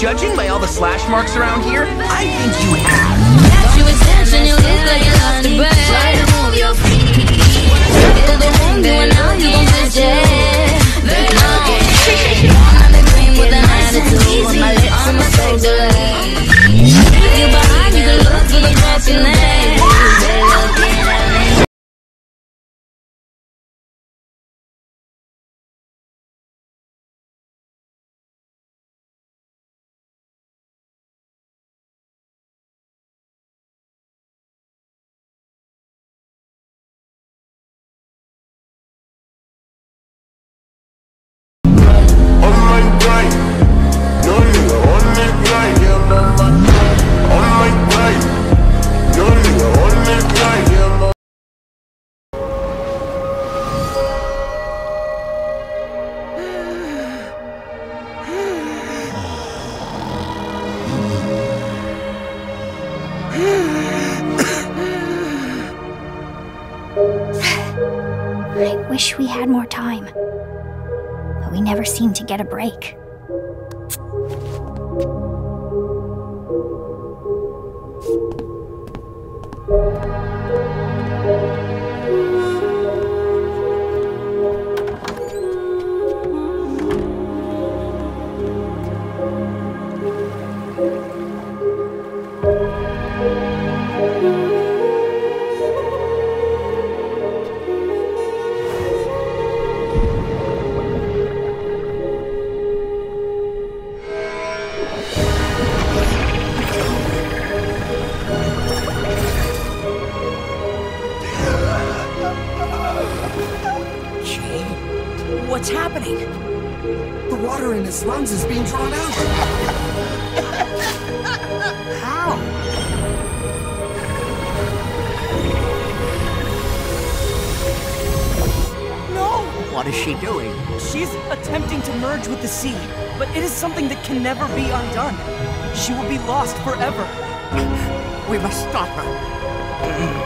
Judging by all the slash marks around here, I think you have. You attention, you look like you lost your breath. Try to move your feet. Feel the wind going on, you gon' miss it. Very long. I'm the green with an attitude. My lips and my soul's alive. You behind, you can look through the broken legs. They're looking at me. I wish we had more time, but we never seem to get a break. What's happening? The water in his lungs is being drawn out. How? No! What is she doing? She's attempting to merge with the sea, but it is something that can never be undone. She will be lost forever. We must stop her.